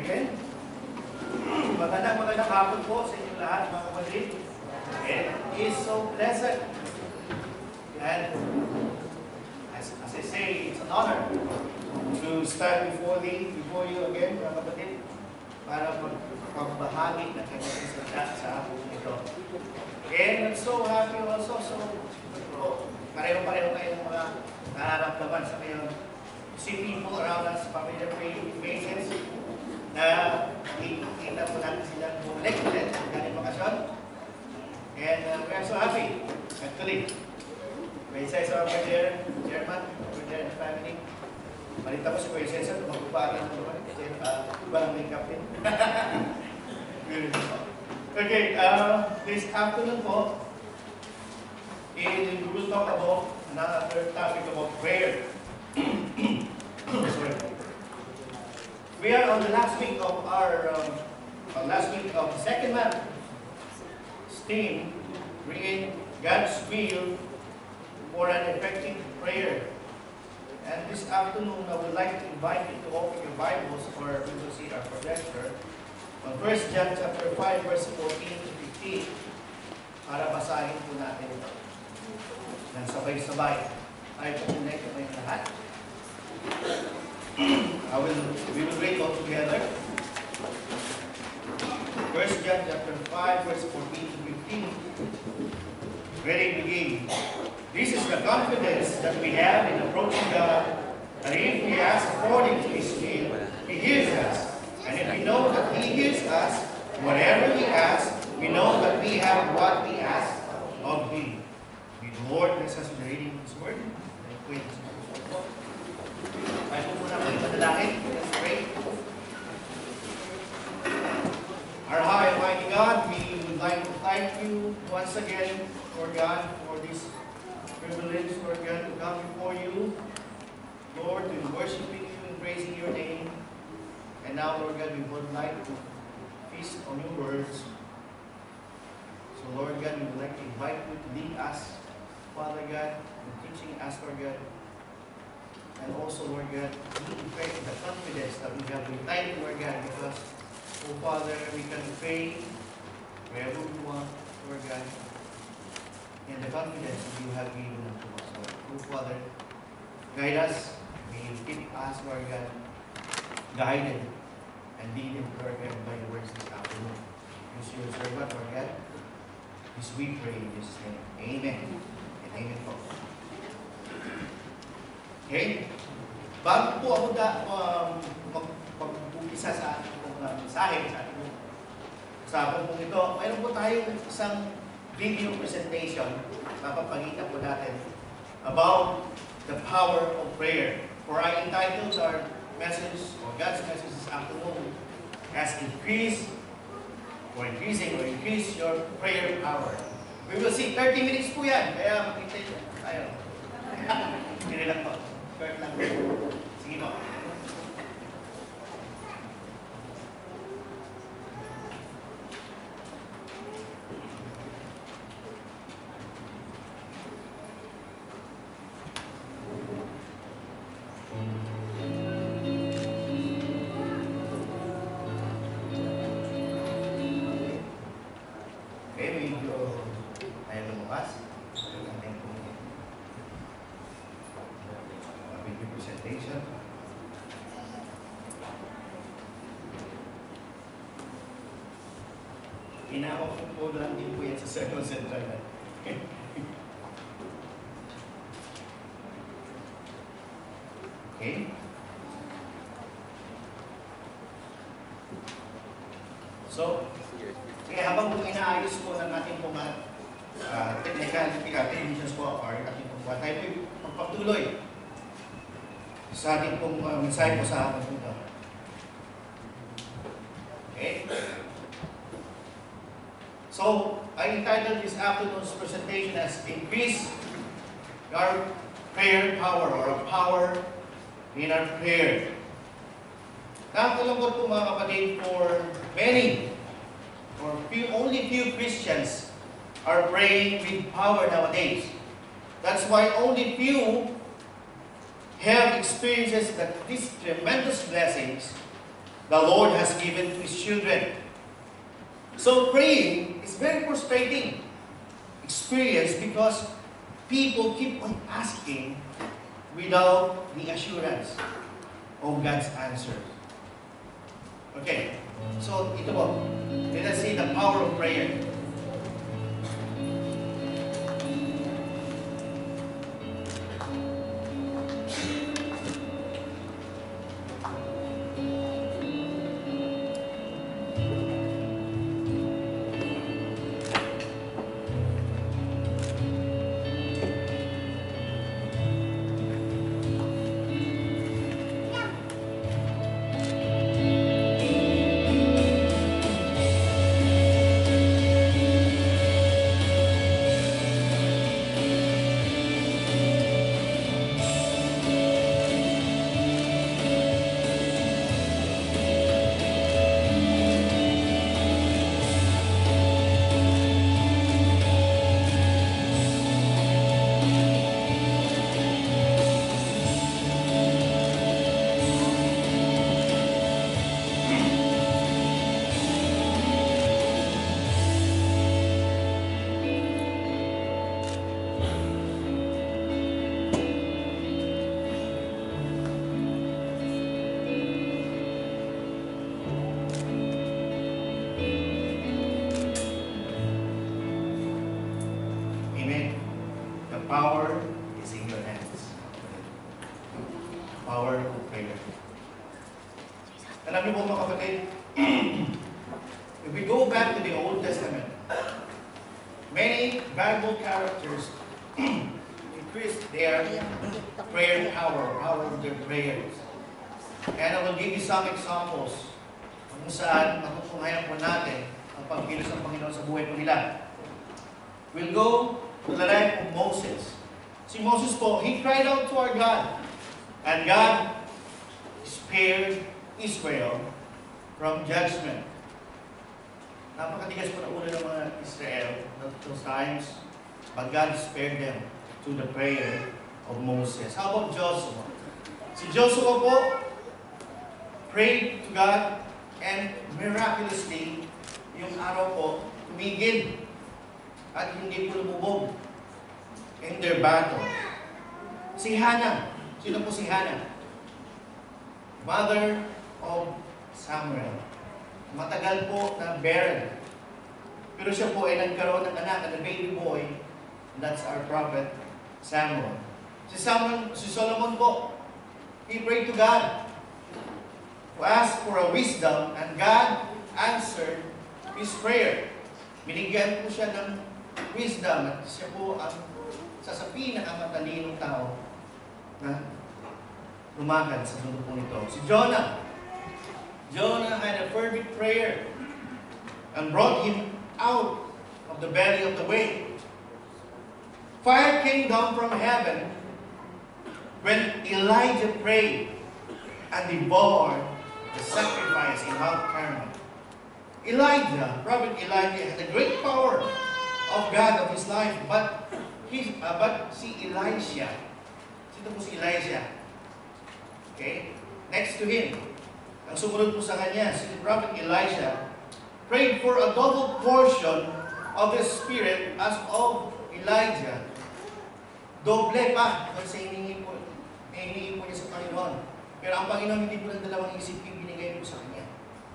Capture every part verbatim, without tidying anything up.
again. Magandang magandang hapon po sa inyong lahat, mga kapatid. It is so pleasant. And as, as I say, it's an honor to stand before thee, before you again, mga kapatid, para magbahagi ng kanyang salita sa hapon ito. And I'm so happy also, so pareho-pareho kayong mga nararamdaman sa ngayon. See people around us, familiar faces, na kita po natin silang bumalik ulit ng kanyang bakasyon. And uh, we are so happy, actually. May isa isa ako kay Chairman, kay the family. Balita ko si Kuya Cesar, magpapaaral ng naman, kasi uh, iba lang make-up din. Okay, uh, this afternoon po, we will talk about another topic about prayer. Sorry. We are on the last week of our um, uh, last week of the second month theme, bringing God's will for an effective prayer. And this afternoon, I would like to invite you to open your Bibles, or we will see our projector on First John chapter five, verse fourteen to fifteen, para basahin po natin ito. Nang sabay-sabay, tayo po muna ito kayong lahat. I will, we will read all together. First John chapter five, verse fourteen to fifteen. Ready, begin. This is the confidence that we have in approaching God, that if we ask according to His will, He hears us. And if we know that He hears us, whatever we ask, we know that we have what we ask of Him. May the Lord bless us in the reading of His word. Wait. Tayo po muna po ipadalangin. Let's pray. Our high and mighty God, we would like to thank you once again, Lord God, for this privilege, Lord God, to come before you, Lord, to worshiping you and praising your name. And now, Lord God, we would like to feast on your words. So, Lord God, we would like to invite you to lead us, Father God, in teaching us, Lord God. And also, Lord God, we pray the confidence that we have. We thank you, Lord God, because, oh Father, we can pray wherever we want, Lord God, in the confidence that you have given unto us, Lord. Oh Father, guide us. May you keep us, Lord God, guided and leading, Lord God, by the words this afternoon. Use your servant, Lord God. This we pray in Jesus' name. Amen. And amen po. Okay? Bago po ako da, um, mag-umpisa sa ating pong uh, mensahe, sa ating usapan po ito, mayroon po tayong isang video presentation, papapagita po natin, about the power of prayer. For I entitled our message, or God's message this afternoon, as increase, or increasing, or increase your prayer power. We will see, thirty minutes po yan, kaya makita nyo tayo. Hindi lang po. Short lang. Sige po. Okay, medyo tayo lumabas. Presentation. Inawak ko po lang din po yan sa Circle Central. Okay? So, kaya habang po inaayos po ng ating po mga uh, technical technicians po or ating po tayo po magpatuloy sa ating pong uh, mensahe po sa hapon ito. Okay? So, I entitled this afternoon's presentation as Increase Our Prayer Power, or a Power in Our Prayer. Nakakalungkot po mga kapatid, for many, or few, only few Christians are praying with power nowadays. That's why only few have experiences that these tremendous blessings the Lord has given to His children. So praying is very frustrating experience because people keep on asking without the assurance of God's answers. Okay, so ito po. Let us see the power of prayer. Power is in your hands. Power of prayer. Alam niyo po mga kapatid, if we go back to the Old Testament, many Bible characters increased their prayer power, power of their prayers. And I will give you some examples kung saan matutunghayan po natin ang pagkilos ng Panginoon sa buhay po nila. We'll go to the life of Moses. Si Moses po, he cried out to our God. And God spared Israel from judgment. Napakatigas po na ulo ng mga Israel at those times, but God spared them to the prayer of Moses. How about Joshua? Si Joshua po prayed to God and miraculously, yung araw po, tumigil at hindi po lumubog in their battle. Si Hannah. Sino po si Hannah? Mother of Samuel. Matagal po na barren. Pero siya po ay nagkaroon ng anak, ng baby boy. That's our prophet Samuel. Si Samuel, si Solomon po, he prayed to God to ask for a wisdom, and God answered his prayer. Binigyan po siya ng wisdom at siya po ang isa sa pinakamatalinong tao na lumakad sa mundo po nito. Si Jonah. Jonah had a fervent prayer and brought him out of the belly of the whale. Fire came down from heaven when Elijah prayed and devoured the sacrifice in Mount Carmel. Elijah, Prophet Elijah, had a great power of God of his life, but his, uh, but si Elisha, sino po si Elisha? Okay, next to him, ang sumunod po sa kanya, si Prophet Elisha prayed for a double portion of the Spirit as of Elijah. Doble pa kung sa hinihingi po, hinihingi po niya sa Panginoon. Pero ang Panginoon hindi po ng dalawang isip yung binigay po sa kanya.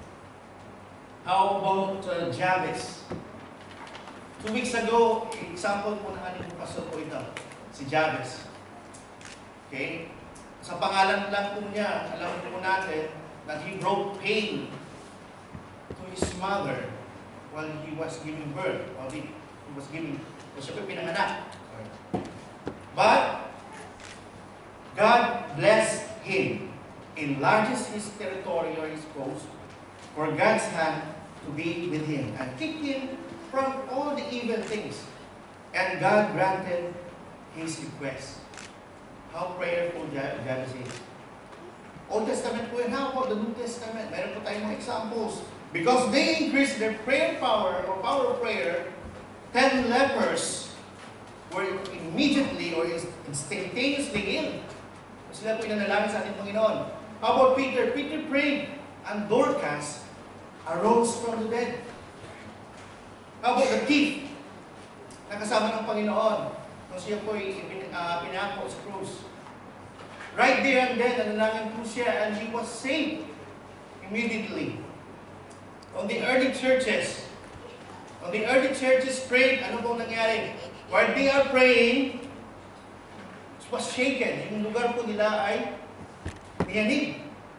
How about uh, Jabez? Two weeks ago, example po ng ating pastor po ito, si Jabez. Okay? Sa pangalan lang po niya, alam po natin that he brought pain to his mother while he was giving birth, while he, he was giving, o siya po pinanganak. But, God blessed him, enlarges his territory or his coast, for God's hand to be with him, and keep him from all the evil things. And God granted his request. How prayerful Jabez is. Old Testament po yun. How about the New Testament? Meron po tayong mga examples. Because they increased their prayer power or power of prayer, ten lepers were immediately or instantaneously healed. Sila po yung nanalangin sa ating Panginoon. How about Peter? Peter prayed, and Dorcas arose from the dead. How about the thief na kasama ng Panginoon nung siya po ay uh, pinako sa krus? Right there and then, nanalangin po siya and he was saved immediately. On the early churches, on the early churches prayed, ano pong nangyari? While they are praying, it was shaken. Yung lugar po nila ay niyanig.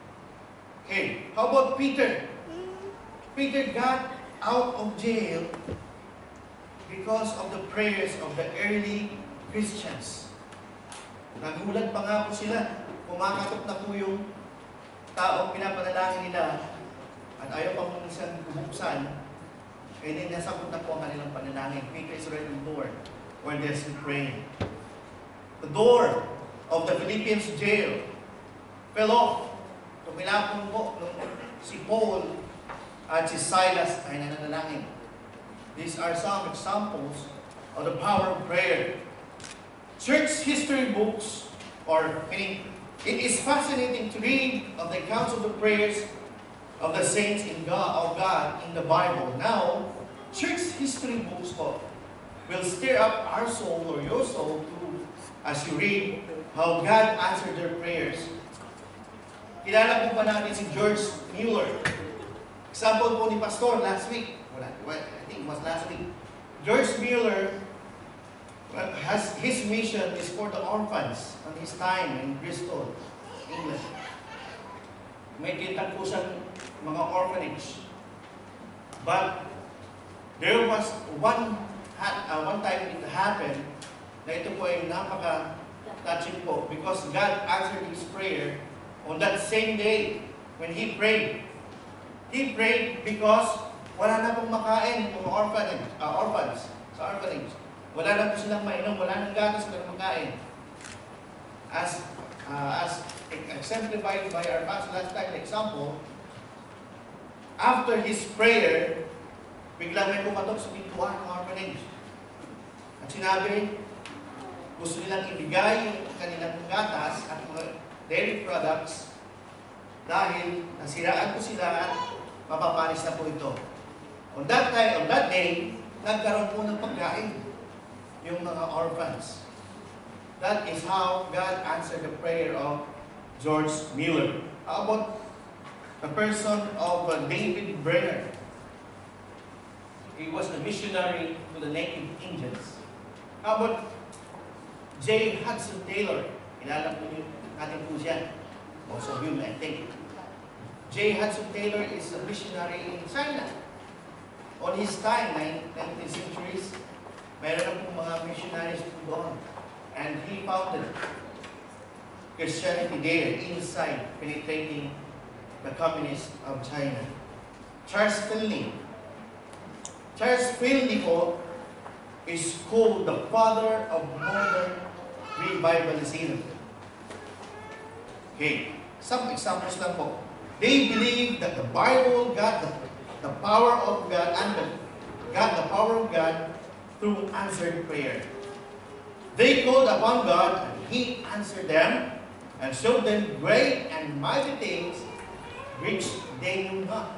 Okay, how about Peter? Peter got out of jail because of the prayers of the early Christians. Nagulat pa nga po sila. Kumakatok na po yung taong pinapanalangin nila at ayaw pa po minsan bubuksan. And then nasagot na po ang kanilang panalangin. Peter is already on the door where they're still praying. The door of the Philippians jail fell off. Tumilapon po nung si Paul at si Silas ay nananalangin. These are some examples of the power of prayer. Church history books, or meaning, it is fascinating to read of the accounts of the prayers of the saints in God, of God in the Bible. Now, church history books po will stir up our soul or your soul too as you read how God answered their prayers. Kilala po ba natin si George Mueller? Example po ni Pastor last week. Wala, well, I think it was last week. George Mueller well, has his mission is for the orphans on his time in Bristol, England. May tinatag po siyang mga orphanage. But there was one uh, one time it happened na ito po ay napaka-touching po because God answered his prayer on that same day when he prayed. He prayed because wala na pong makain mga orphanage, uh, orphans sa orphanage. Wala na po silang mainom, wala nang gatas para makain. As uh, as exemplified by our pastor last time, example, after his prayer, biglang may pumatok sa pintuan ng orphanage. At sinabi, gusto nilang ibigay yung kanilang gatas at mga dairy products dahil nasiraan po sila at mapapanis na po ito. On that time, on that day, nagkaroon po ng pagkain yung mga orphans. That is how God answered the prayer of George Mueller. How about the person of uh, David Brenner? He was a missionary to the native Indians. How about J. Hudson Taylor? Kilala po natin po siya. Most of you, I think. J. Hudson Taylor is a missionary in China. On his time, nineteenth centuries, mayroon na pong mga missionaries po doon. And he founded Christianity there, inside, penetrating the communists of China. Charles Finney. Charles Finney po is called the father of modern revivalism. Okay, some examples lang po. They believe that the Bible got the, the power of God and the, got the power of God through answered prayer. They called upon God and He answered them and showed them great and mighty things which they knew not.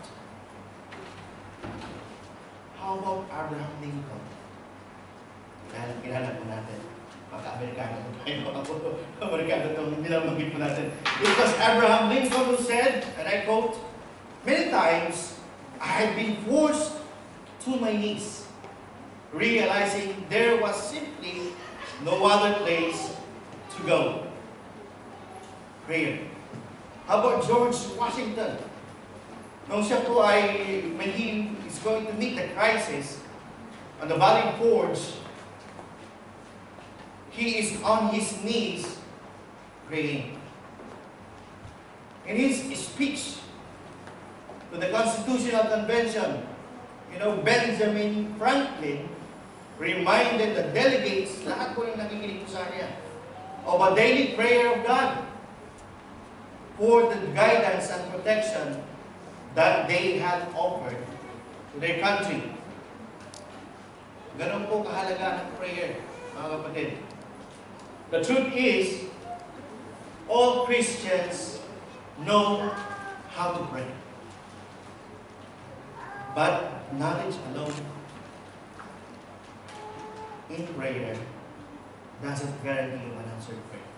How about Abraham Lincoln? Kilala, kilala po natin. Pagka-Amerikano po tayo. Amerikano ito, hindi lang magiging po natin. It was Abraham Lincoln who said, and I quote, "Many times I have been forced to my knees, realizing there was simply no other place to go." Prayer. How about George Washington? Nung siya po ay, when he is going to meet the crisis on the Valley Forge, he is on his knees praying. In his speech to the Constitutional Convention, you know, Benjamin Franklin reminded the delegates, lahat po yung nakikinig po sa kanya, of a daily prayer of God for the guidance and protection that they had offered to their country. Ganun po kahalaga ng prayer, mga kapatid. The truth is, all Christians know how to pray. But knowledge alone in prayer doesn't guarantee you an answered prayer.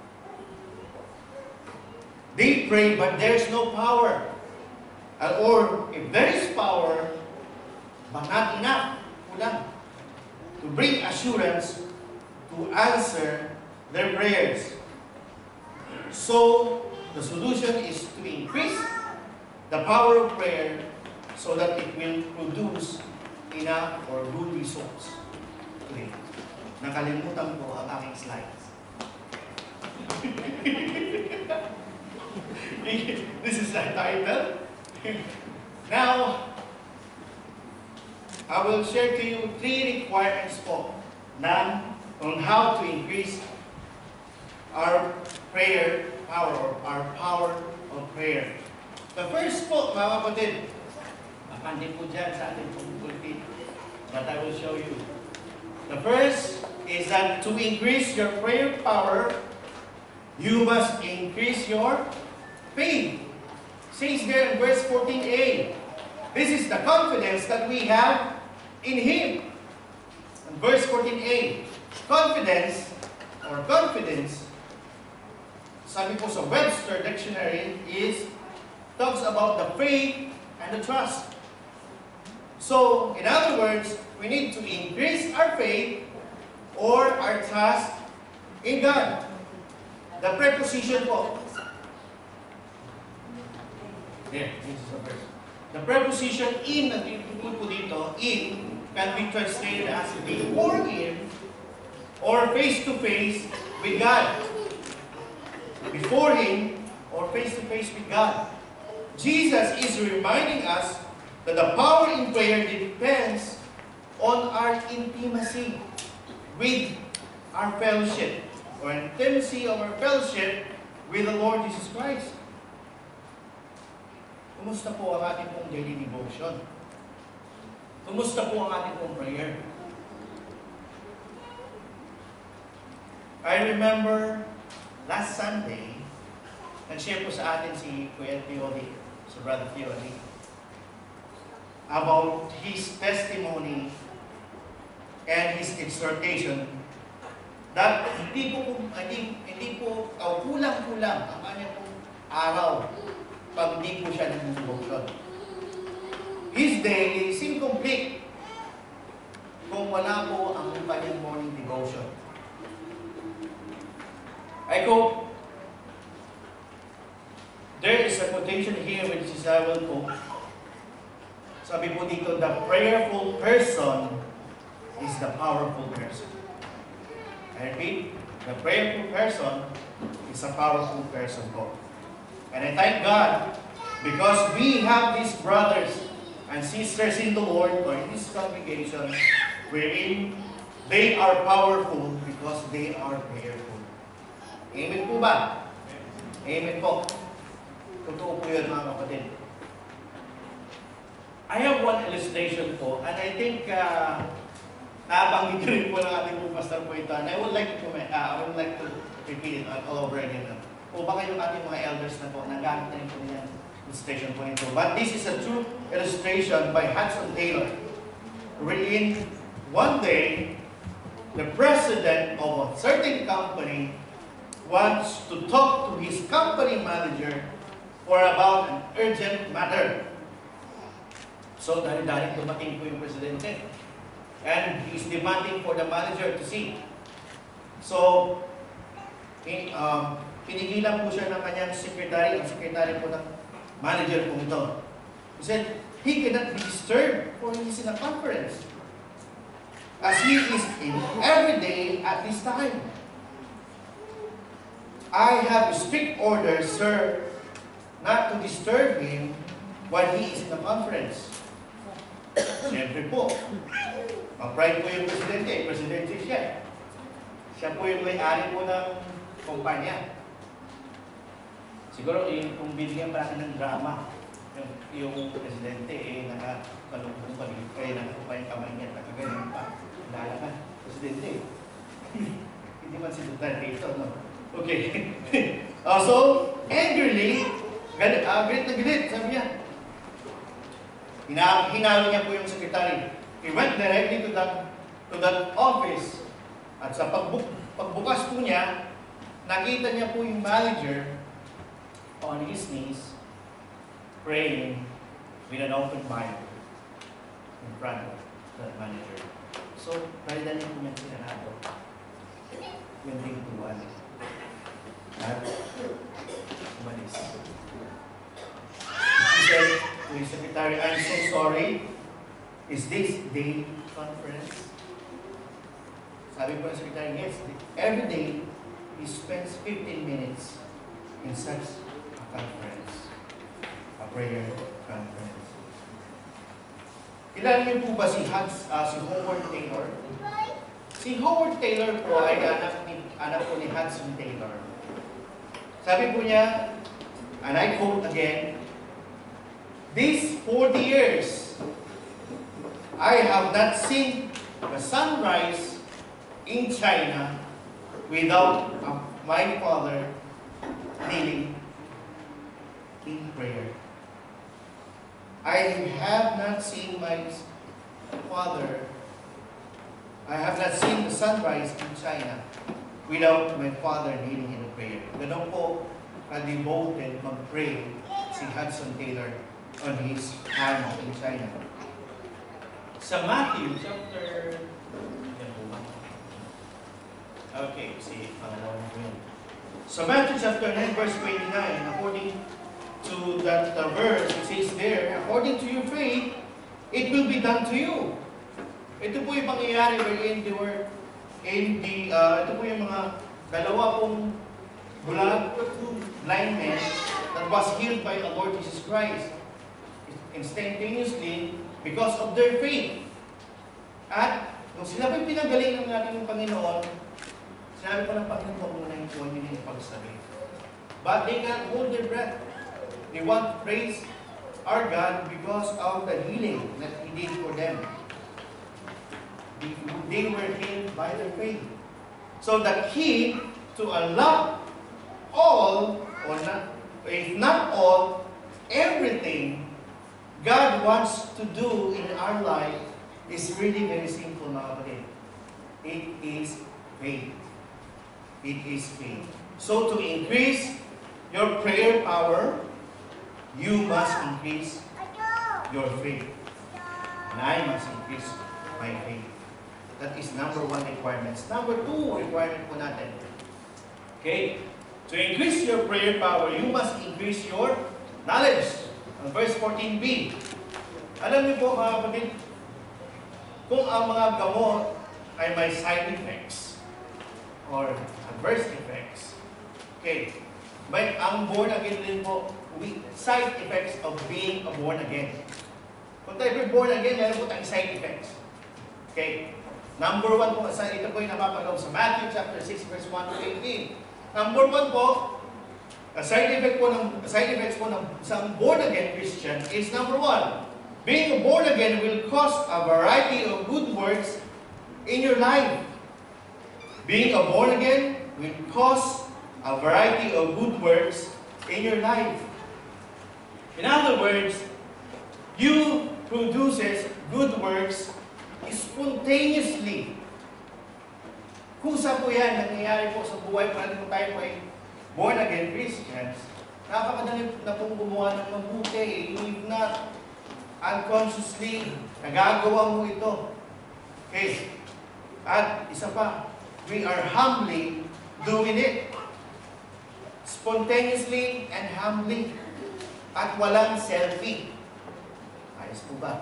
They pray, but there's no power. Uh, or if there is power, but not enough, kulang, to bring assurance to answer their prayers. So, the solution is to increase the power of prayer so that it will produce enough or good results. Okay. Nakalimutan ko ang aking slides. This is the title. Now, I will share to you three requirements po na on how to increase our prayer power or our power of prayer. The first po, mga kapatid, makandi po dyan sa ating pagpulpit, but I will show you. The first is that to increase your prayer power, you must increase your faith. Says there in verse fourteen a. This is the confidence that we have in Him. In verse fourteen a, confidence or confidence, sabi po sa Webster Dictionary, is talks about the faith and the trust. So, in other words, we need to increase our faith or our trust in God. The preposition po. There, this is the verse. The preposition in, na tinutupod po dito, in, can be translated as before Him or face-to-face with God. Before Him or face-to-face with God. Jesus is reminding us that the power in prayer depends on our intimacy with our fellowship, or intimacy of our fellowship with the Lord Jesus Christ. Kumusta po ang ating pong daily devotion? Kumusta po ang ating pong prayer? I remember last Sunday, nag-share po sa atin si Kuya Theody, si Brother Theody, about his testimony and his exhortation that hindi po, hindi, hindi po uh, kulang-kulang ang kanyang pong araw pag hindi po siya nag-devotion. His day is incomplete kung wala po ang kanyang morning devotion. I quote, there is a quotation here which is I will quote. Sabi po dito, the prayerful person is the powerful person. I repeat, the prayerful person is a powerful person po. And I thank God because we have these brothers and sisters in the Lord or in this congregation wherein they are powerful because they are prayerful. Amen po ba? Amen po. Totoo po yun, mga kapatid. I have one illustration po, and I think uh, nabanggit rin po ng ating po Pastor po ito, and I would like to, uh, I would like to repeat it all over again. O baka yung ating mga elders na po, nagamit na rin po niyan illustration po ito. But this is a true illustration by Hudson Taylor, wherein one day, the president of a certain company wants to talk to his company manager for about an urgent matter. So, dahil-dahil dumating po yung presidente. And he's demanding for the manager to see. So, in, um, pinigilan po siya ng kanyang secretary, ang secretary po ng manager po ito. He said, he cannot be disturbed for he's in a conference. As he is in every day at this time. I have strict orders, sir, not to disturb him while he is in the conference. Siyempre po, mag-pride po yung presidente, presidente siya. Siya po yung may-ari po ng kumpanya. Siguro, yung, kung binigyan pa natin ng drama, yung, yung presidente, eh, nakakalungkong pa rin, kaya nakakupa yung kamay niya, nakaganyan pa. Dala ka, presidente. Hindi man si Duterte ito, no? Okay. uh, so, angrily, galit, uh, galit na galit, sabi niya. Hina hinalo niya po yung secretary. He went directly to that, to that office. At sa pagbuk pagbukas po niya, nakita niya po yung manager on his knees, praying with an open Bible in front of that manager. So, dahil na niya po niya sinanado, yung tingtuan. At umalis. He said to his secretary, I'm so sorry. Is this daily conference? Sabi po ng secretary, yes. Every day, he spends fifteen minutes in such a conference. A prayer conference. Kilala niyo po ba si Hans, uh, si Howard Taylor? Si Howard Taylor po ay anak, ni, anak po ni Hudson Taylor. Sabi po niya, and I quote again, these forty years, I have not seen the sunrise in China without uh, my father kneeling in prayer. I have not seen my father, I have not seen the sunrise in China without my father kneeling in prayer. Ganun po ka-devoted mag-pray si Hudson Taylor on his time in China. Sa Matthew chapter... Okay, si pangalawa na po yun. Sa Matthew chapter nine, verse twenty-nine, according to that uh, verse, it says there, according to your faith, it will be done to you. Ito po yung pangyayari wherein they were in the, uh, ito po yung mga dalawa pong bulag, blind men that was healed by the Lord Jesus Christ instantaneously because of their faith. At nung sila po'y pinagaling ng ating Panginoon, sinabi po ng Panginoon, huwag mo na yung huwag nila ipagsabi. But they can't hold their breath. They want to praise our God because of the healing that He did for them. They were healed by their faith. So the key to unlock all, or not, if not all, everything God wants to do in our life is really very simple, mga kapatid. It is faith. It is faith. So to increase your prayer power, you must increase your faith. And I must increase my faith. That is number one requirement. Number two requirement po natin. Okay? To increase your prayer power, you must increase your knowledge. Ang verse fourteen b. Alam niyo po, mga kapatid, kung ang mga gamot ay may side effects or adverse effects. Okay. But ang born again din po, with side effects of being a born again. Kung tayo born again, meron po tayong side effects. Okay. Number one po, ito po yung napapagaw sa Matthew chapter six, verse one to eighteen. Number one po, a side effect po ng side effects po ng isang born again Christian is number one, being born again will cause a variety of good works in your life. Being a born again will cause a variety of good works in your life. In other words, you produces good works spontaneously. Kusa po yan, nangyayari po sa buhay po natin kung tayo po ay born again Christians. Napakadali na pong gumawa ng mabuti. If not, unconsciously, nagagawa mo ito. Okay. At isa pa, we are humbly doing it. Spontaneously and humbly. At walang selfie. Ayos po ba?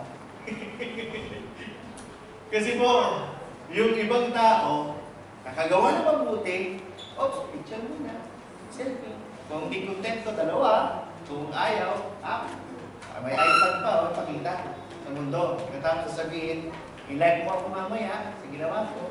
Kasi po, yung ibang tao, nakagawa na mabuti, oops, picture muna, selfie. Kung hindi kontento, dalawa. Kung ayaw, ah, may iPad pa, o, pakita sa mundo. Katapos sabihin, i-like mo ako mamaya sa ginawa ko.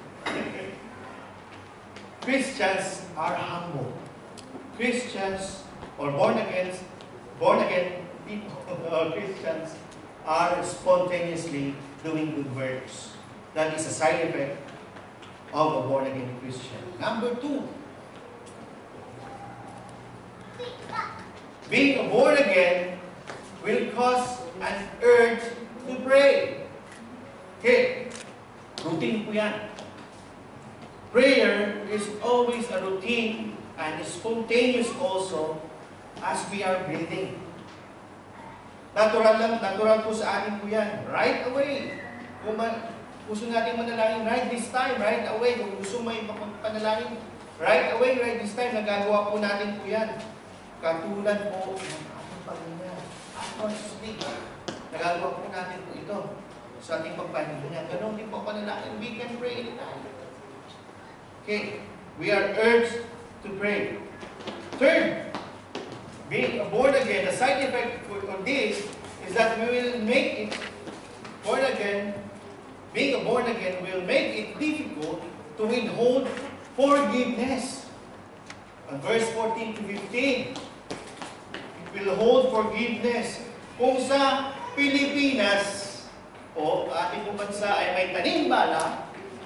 Christians are humble. Christians, or born again, born again people, or Christians, are spontaneously doing good works. That is a side effect of a born-again Christian. Number two, being a born-again will cause an urge to pray. Okay, routine po yan. Prayer is always a routine and is spontaneous also as we are breathing. Natural lang, natural po sa atin po yan. Right away. Kung man, gusto natin manalangin, right this time, right away. Kung gusto mo ipagpanalangin, right away, right this time. Nagagawa po natin po yan. Katulad po ng ating paghinga. After sleep, nagagawa po natin po ito sa ating pagpahinga. Ganun din po panalangin. We can pray anytime. Okay. We are urged to pray. Third, being born again, the side effect for this is that we will make it born again. Being born again will make it difficult to withhold forgiveness. On verse fourteen to fifteen, it will hold forgiveness. Kung sa Pilipinas o ating bansa ay may tanim bala,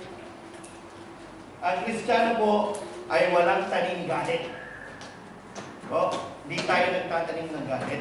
ang Kristiyano po ay walang tanim galit. O, hindi tayo nagtatanim ng galit.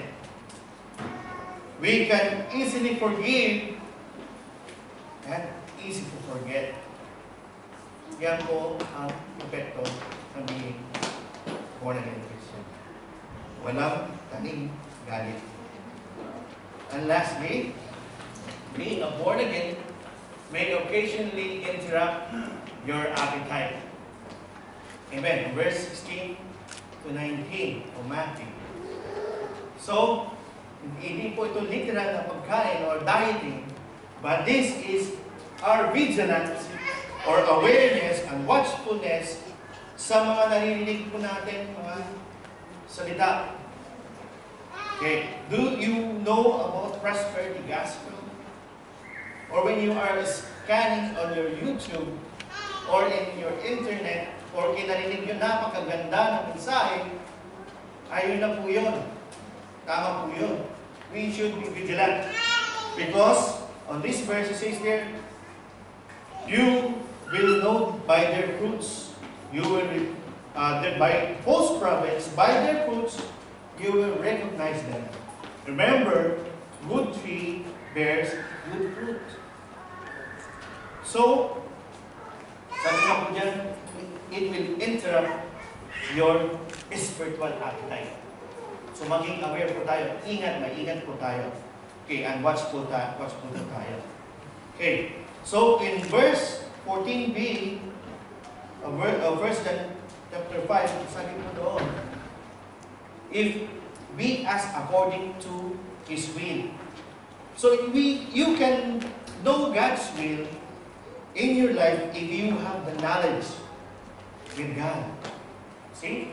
We can easily forgive and easy to forget. Yan po ang epekto ng being born again Christian. Walang tanim galit. And lastly, being a born again may occasionally interrupt your appetite. Amen. Verse sixteen to nineteen of Matthew. So, hindi po ito literal na pagkain or dieting, but this is our vigilance or awareness and watchfulness sa mga naririnig po natin, mga salita. Okay. Do you know about prosperity gospel? Or when you are scanning on your YouTube or in your internet, or kinarinig nyo napakaganda ng mensahe, ayun na po yun. Tama po yun. We should be vigilant. Because, on this verse, it says there, you will know by their fruits. You will, uh, by false prophets, by their fruits, you will recognize them. Remember, good tree bears good fruit. So, sabi nga po dyan, it will interrupt your spiritual appetite. So maging aware po tayo. Ingat, maingat po tayo. Okay, and watchful tayo. Watchful tayo. Okay, so in verse fourteen b, uh, verse, uh, verse chapter five, sabi po doon, if we ask according to His will. So we, you can know God's will in your life if you have the knowledge with God. See?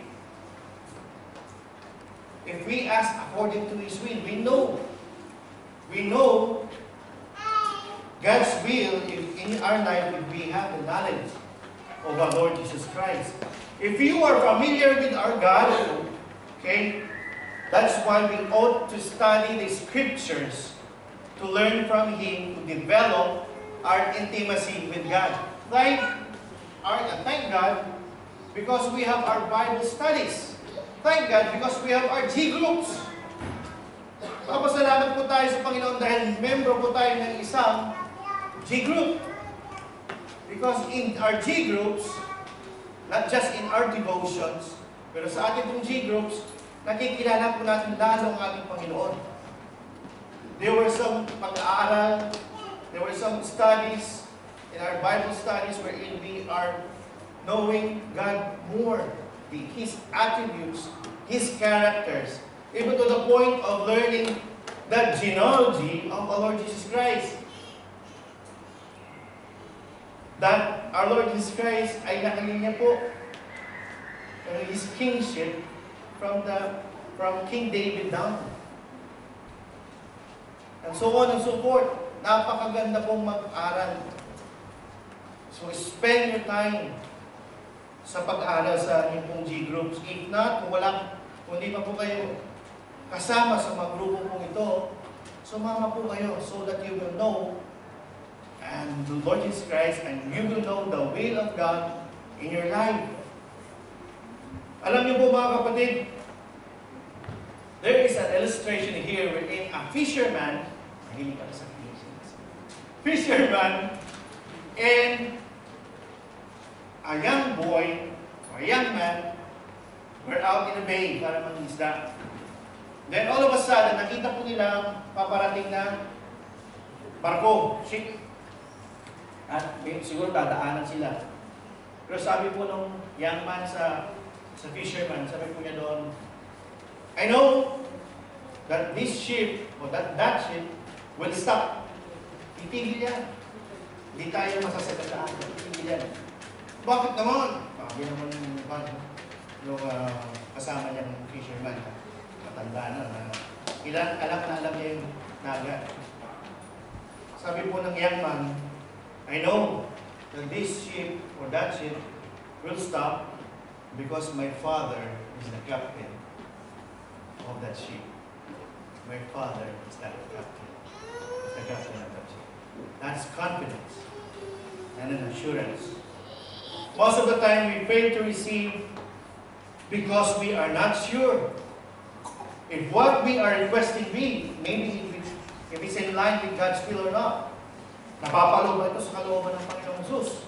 If we ask according to His will, we know. We know God's will in our life if we have the knowledge of our Lord Jesus Christ. If you are familiar with our God, okay, that's why we ought to study the Scriptures to learn from Him, to develop our intimacy with God. Thank, our, thank God because we have our Bible studies. Thank God because we have our G groups. Papasalamat po tayo sa Panginoon dahil membro po tayo ng isang G group. Because in our G groups, not just in our devotions, pero sa ating pong G groups, nakikilala po natin lalo ang ating Panginoon. There were some pag-aaral, there were some studies in our Bible studies wherein we are knowing God more, His attributes, His characters, even to the point of learning the genealogy of our Lord Jesus Christ. That our Lord Jesus Christ ay nakalinya po uh, His kingship from the from King David down. And so on and so forth. Napakaganda pong mag-aral. So spend your time sa pag-aaral sa inyong pong G groups. If not, kung wala, kung hindi pa po kayo kasama sa mga grupo pong ito, sumama po kayo so that you will know and the Lord Jesus Christ and you will know the will of God in your life. Alam niyo po mga kapatid, there is an illustration here wherein a fisherman, mahilig ako sa fisherman, fisherman, and a young boy, or a young man, were out in the bay para mangisda. Then all of a sudden, nakita po nila paparating na barko, ship. At may, siguro dadaanan sila. Pero sabi po nung young man sa, sa fisherman, sabi po niya doon, I know that this ship, or that, that ship, will stop. Titigil yan. Hindi tayo masasagasaan. Titigil yan. Bakit naman? Sabi naman yung uh, kasama niya ng fisherman. Matanda na na ilan, alam na alam niya yung naga. Sabi po ng young man, I know that this ship or that ship will stop because my father is the captain of that ship. My father is that captain. Is the captain of that ship. That's confidence and an assurance. Most of the time we fail to receive because we are not sure if what we are requesting be, maybe if it's, if it's in line with God's will or not. Napapalo ba ito sa kalooban ng Panginoong Jesus?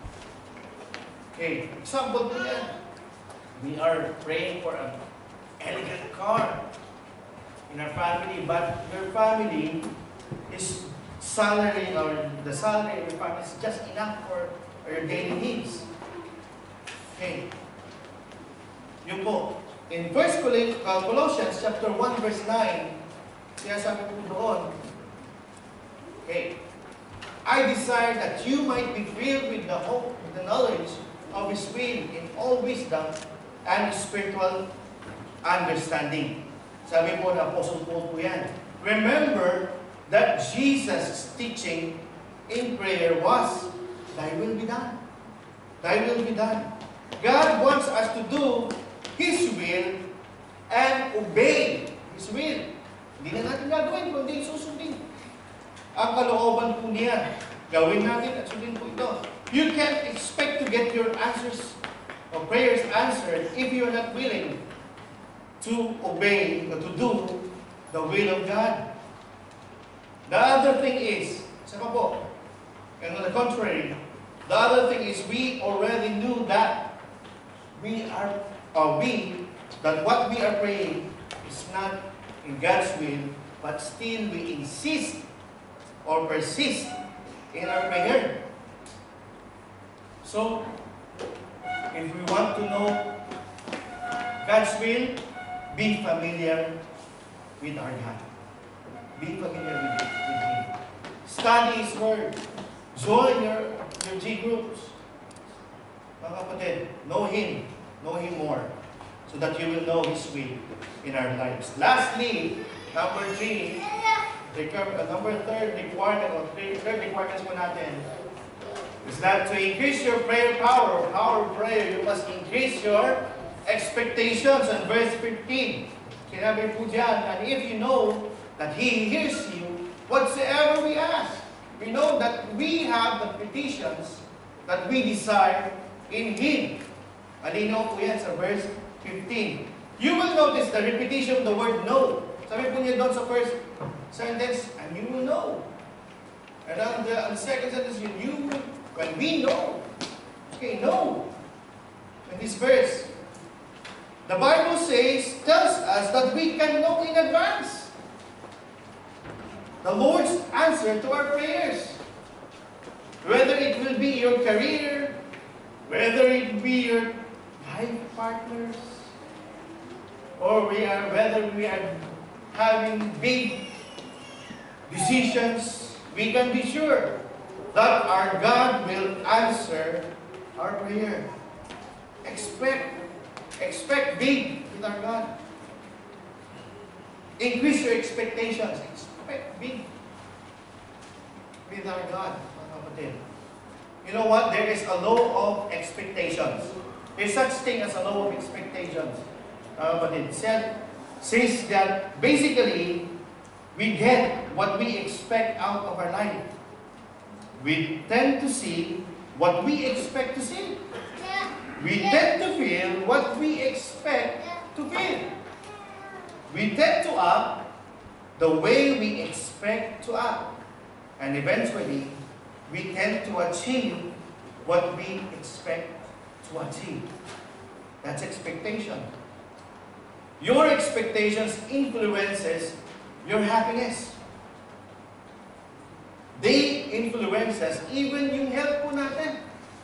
Okay, example po yan. We are praying for an elegant car in our family, but your family is salary, or the salary of your family is just enough for, for your daily needs. Okay. Yun po. In First Colossians chapter one verse nine, siya sabi po doon, okay, I desire that you might be filled with the hope, with the knowledge of His will in all wisdom and spiritual understanding. Sabi po ng Apostle Paul po yan. Remember that Jesus' teaching in prayer was, Thy will be done. Thy will be done. God wants us to do His will and obey His will. Hindi na natin gagawin, kundi susundin ang kalooban po niya. Gawin natin at sundin po ito. You can't expect to get your answers or prayers answered if you are not willing to obey or to do the will of God. The other thing is, isa pa po, and on the contrary, the other thing is we already knew that we are, or we, that what we are praying is not in God's will, but still we insist or persist in our prayer. So, if we want to know God's will, be familiar with our God. Be familiar with, with Him. Study His Word. Join your, your G groups. Mga kapatid, know Him. Know Him more. So that you will know His will in our lives. Lastly, number three, number third requirement, or third requirements po natin, is that to increase your prayer power, or power of prayer, you must increase your expectations. And verse fifteen, sinabi po dyan, and if you know that He hears you, whatsoever we ask, we know that we have the petitions that we desire in Him. Malinaw po yan sa verse fifteen. You will notice the repetition of the word know. Sabi po niya doon sa first sentence, and you will know. And on the, on the second sentence, you will, when we know. Okay, know. In this verse, the Bible says, tells us that we can know in advance the Lord's answer to our prayers. Whether it will be your career, whether it be your life partners, or we are, whether we are having big decisions, we can be sure that our God will answer our prayer. Expect, expect big with our God. Increase your expectations. Expect big with our God, mga kapatid. You know what? There is a law of expectations. There's such thing as a law of expectations. Uh, but it said, says that basically we get what we expect out of our life. We tend to see what we expect to see. We tend to feel what we expect to feel. we tend to act the way we expect to act. And eventually, we tend to achieve what we expect to achieve. That's expectation. Your expectations influences your happiness. They influence us, even yung health po natin.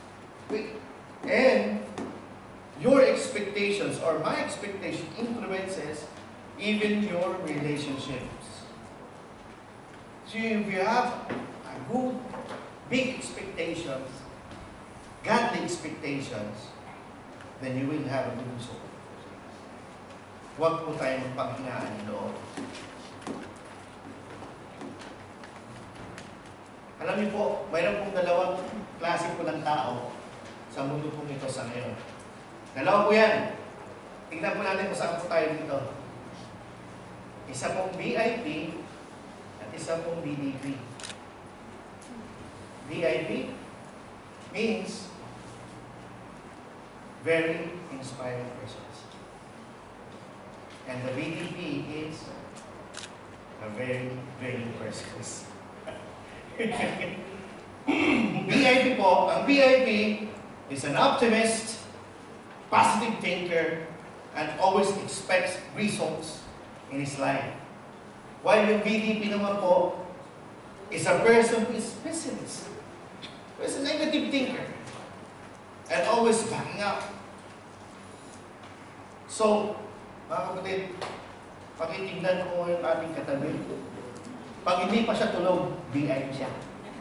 And your expectations or my expectation influences even your relationships. So if you have a good, big expectations, godly expectations, then you will have a good result. Huwag po tayo magpanghinaan doon. Alam niyo po, mayroon pong dalawang klase po ng tao sa mundo pong ito sa ngayon. Dalawa po yan. Tingnan po natin kung saan po tayo dito. Isa pong V I P at isa pong V D P. V I P means very inspiring persons. And the V D P is a very vain persons. V I P po, ang V I P is an optimist, positive thinker, and always expects results in his life. While yung V D P naman po is a person who is pessimist, who is a negative thinker, and always backing up. So, mga kapatid, pakitignan ko yung ating katabi. Pag hindi pa siya tulog, V I P siya.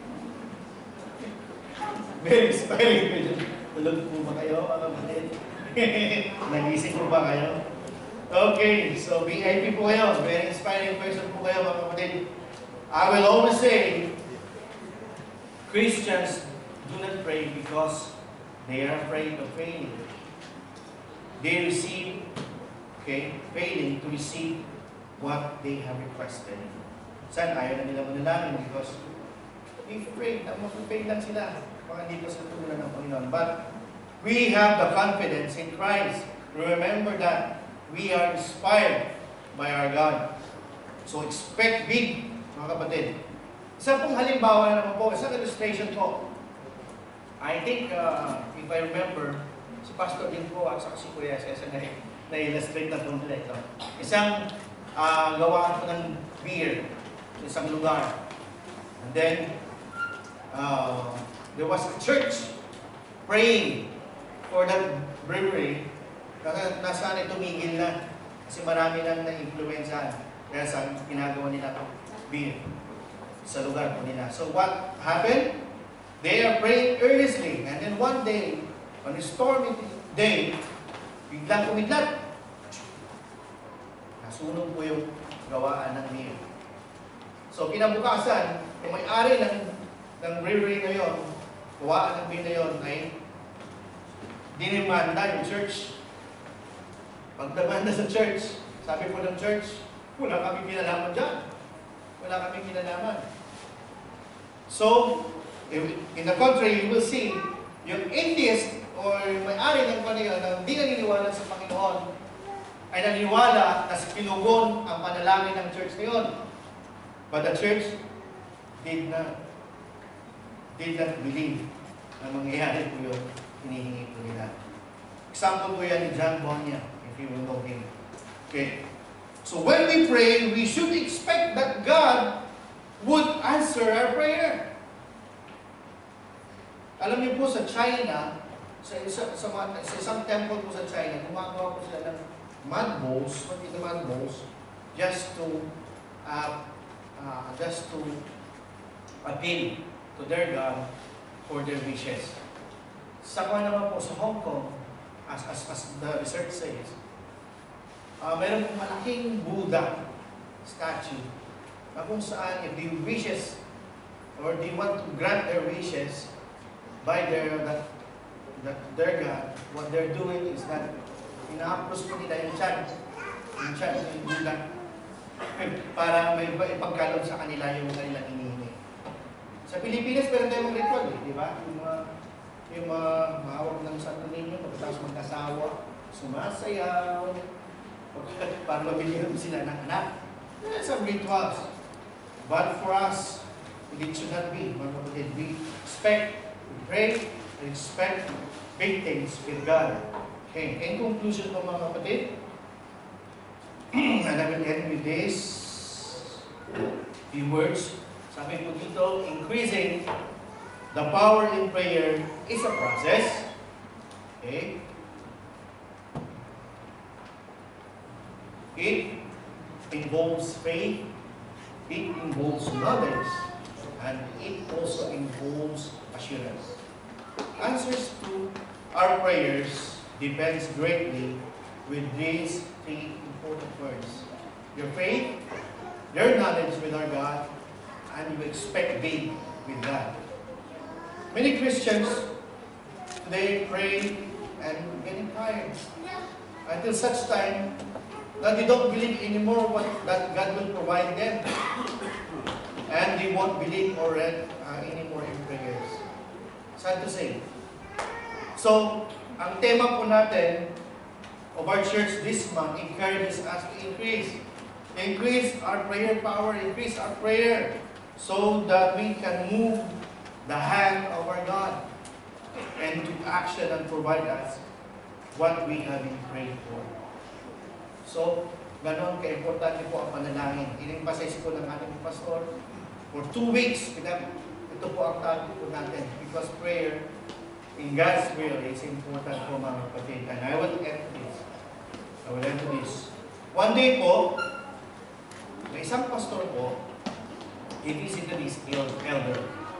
Very inspiring. Tulog po ba kayo, mga kapatid? Nagising po ba kayo? Okay, so V I P po kayo. Very inspiring person po kayo, mga kapatid. I will always say, Christians do not pray because they are afraid of failing. They receive, okay, failing to receive what they have requested. Saan ayaw na nila manalangin because if pray, mag-fail lang sila. Baka hindi ko sa tulad ng Panginoon. But we have the confidence in Christ. Remember that we are inspired by our God. So expect big, mga kapatid. Isa pong halimbawa naman po, isang illustration po. I think, uh, if I remember, si Pastor din po at saka si Kuya Cesar na, na-illustrate na itong ito. Isang uh, gawaan po ng beer sa isang lugar. And then, uh, there was a church praying for that brewery. Nasaan ay tumigil na kasi marami nang na-influenzahan dahil sa ginagawa nila ito, beer sa lugar po nila. So what happened? They are praying earnestly, and then one day, on a stormy day, biglang kumidlat. Nasunog po yung gawaan ng beer. So kinabukasan, yung may-ari ng, ng brewery na yun, gawaan ng beer na yun, ay dinimanda yung church. Pagdamanda sa church, sabi po ng church, wala kami kinalaman dyan. Wala kami kinalaman. So, in the contrary, you will see, yung atheist or may-ari ng kanila na hindi naniniwala sa Panginoon ay naniniwala na sa pinugon ang panalangin ng church na yun. But the church did not did not believe na mangyayari po yung hinihingi po nila. Example po yan ni John Bonnia, if you will know him. Okay. So when we pray, we should expect that God would answer our prayer. Alam niyo po sa China, sa, sa, sa, sa isang temple po sa China, gumagawa po sila ng mud bowls, pati the mud bowls, just to uh, uh, just to appeal to their God for their wishes. Sa kanya naman po sa Hong Kong, as, as, as the research says, uh, mayroon pong malaking Buddha statue na kung saan if they wishes or they want to grant their wishes by their that, that their God, what they're doing is that ina-approach po nila yung chant, yung chant yung Buddha para may ipagkaloob sa kanila yung kanilang hinihingi. Sa Pilipinas, meron tayong ritual eh, di ba? Yung mga yung mga mahawak ng Santo Niño, pagkatapos magkasawa, sumasayaw, para mabilihan sila ng anak. That's some rituals. But for us, it should not be. Mga kapatid, we expect, we pray, we expect big things with God. Okay, in conclusion po mga kapatid, and I will end with this few words. Sabi po dito, increasing the power in prayer is a process. Okay? It involves faith, it involves knowledge, and it also involves assurance. Answers to our prayers depends greatly with these three important words. Your faith, your knowledge with our God, and you expect big with God. Many Christians today pray and getting tired until such time that they don't believe anymore what that God will provide them, and they won't believe or read uh, anymore in prayers. Sad to say. So, ang tema po natin of our church this month encourages us to increase. Increase our prayer power, increase our prayer, so that we can move the hand of our God and to action and provide us what we have been praying for. So, ganon ka-importante po ang panalangin. Inimpasis po ng ating pastor for two weeks. Ito po ang topic po natin because prayer in God's will is important po mga kapatid. And I will end this. I will end this. One day po, may isang pastor po, he visited his elder.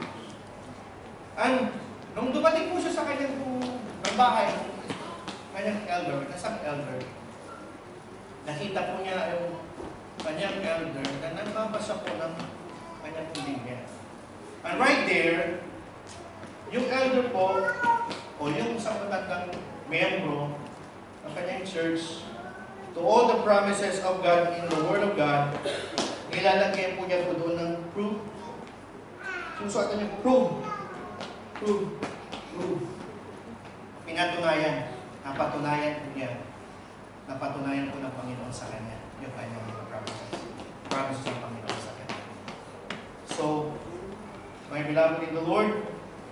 And nung dumating po siya sa kanyang po, ng bahay, kanyang elder, isang elder, nakita po niya yung kanyang elder na nagbabasa po ng kanyang linya. And right there, yung elder po, o yung isang matandang miyembro ng kanyang church, to all the promises of God in the Word of God, nilalagay po niya po doon ng proof. Susuatan niya, proof. Proof. Proof. Pinatunayan. Napatunayan po niya. Napatunayan po ng Panginoon sa kanya yung kanyang mga promises. Promises ng Panginoon sa kanya. So, my beloved in the Lord,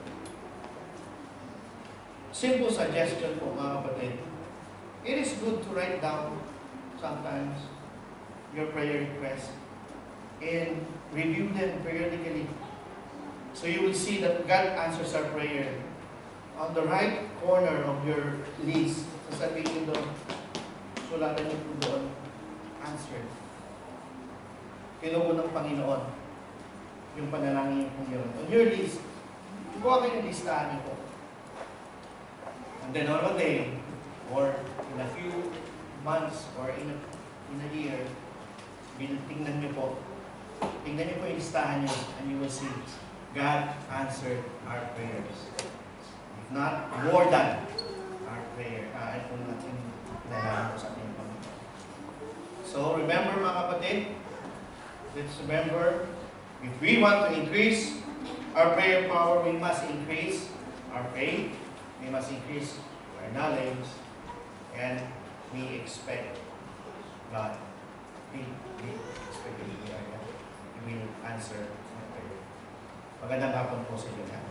simple suggestion po mga kapatid. It is good to write down sometimes your prayer requests and review them periodically. So you will see that God answers our prayer. On the right corner of your list, sasabihin doon, sulatan niyo po doon, answered. Kinuha ng Panginoon yung panalangin po yun. On your list, kuha kayo ng listahan niyo po. And then on a day, or in a few months, or in a, in a year, tingnan niyo po. Tingnan niyo po yung listahan niyo, and you will see God answered our prayers. If not, more than our prayer. Uh, ay kung natin nalaman sa ating Panginoon. So, remember mga kapatid, let's remember, if we want to increase our prayer power, we must increase our faith, we must increase our knowledge, and we expect God. We, we expect God. He will answer our prayer. Magandang hapon po sa inyo lahat.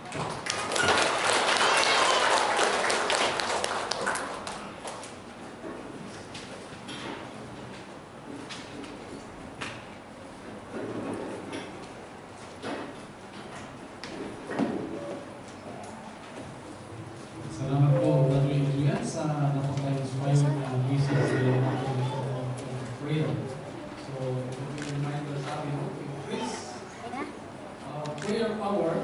Salamat po, Brother Adrian, sa napaka-inspiring na message sa prayer. So, ito po yung reminder sa amin to increase uh, prayer power.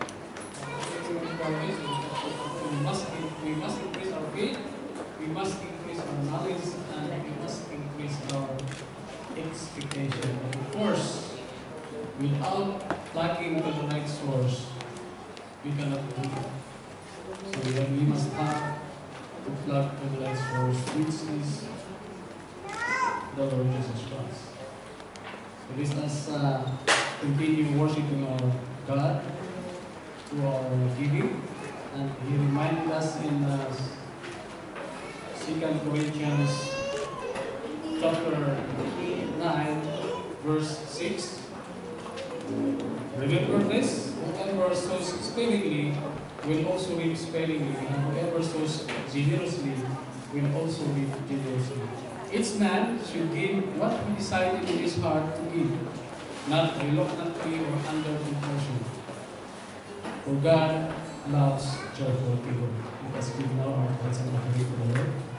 We must, we must increase our faith, we must increase our knowledge, and we must increase our expectation. And of course, without plugging to the right source, we cannot do it. So then we must have to plug to the right source, which is the Lord Jesus Christ. So this us uh, continue worshiping our God through our giving, and He reminded us in uh, Second Corinthians chapter nine, verse six. Remember this? Whoever sows sparingly will also reap sparingly, and whoever sows generously will also reap generously. Each man should give what he decided in his heart to give, not reluctantly or under compulsion. For God loves joyful people. Let us give now our hearts and our faith to the Lord.